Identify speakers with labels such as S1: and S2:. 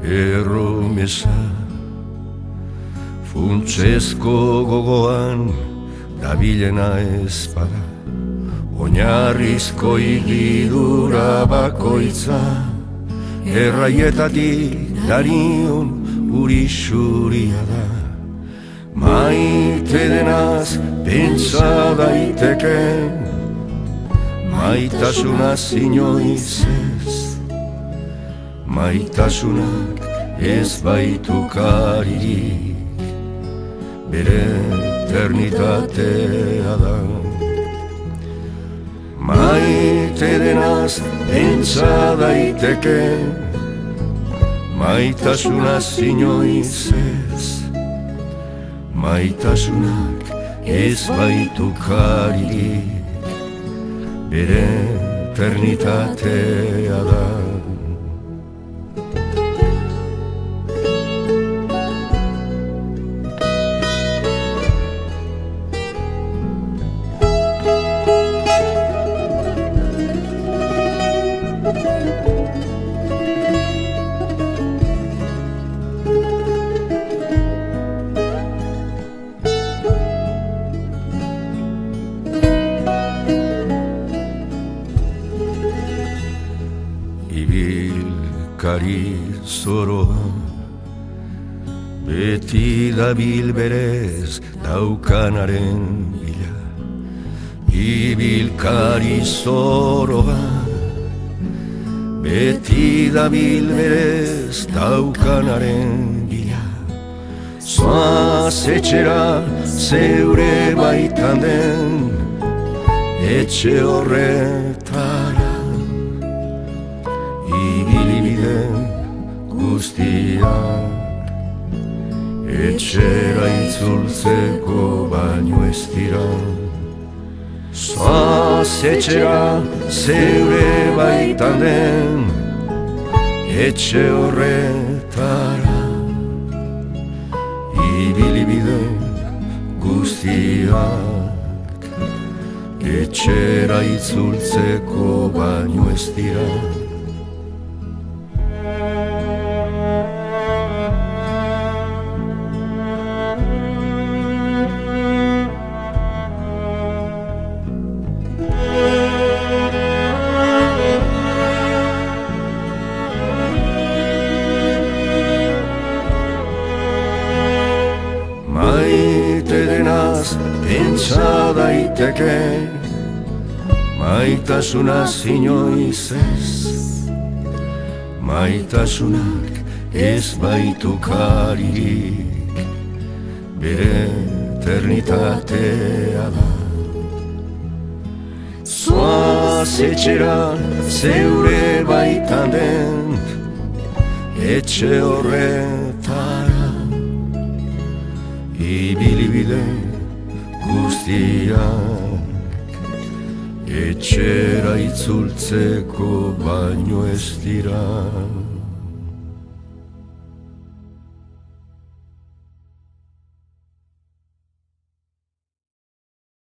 S1: erromesa funtsezko gogoan dabilena ezpada, oinarrizko igidura bakoitza, erraietatik darion urixuria da. Maite denaz pentsa daiteken, maitasunaz inoiz ez, maitasunak ez baitu karirik, bere eternitatea da. Maite denaz pentsa daiteken, maitasunaz inoiz ez, maitasunak ez baitu karirik, bere eternitatea da. Ibilkari zoroa beti dabil berez daukanaren bila. Ibilkari zoroa beti dabil berez daukanaren bila. Zoaz etxera zeure baitan den etxe horretara, ibilibiden guztiak etxera itzultzeko baino ez dira. Zoaz etxera zeure baitan den etxe horretara, ibilibiden guztiak etxera itzultzeko baino ez dira. Maite denaz pentsa daiteke, maitasunaz inoiz ez, maitasunak ez baitu karirik, bere eternitatea da. Zoaz etxera zeure baitan den etxe horretara, ibilibide guztiak etxera itzultzeko baino ez dira.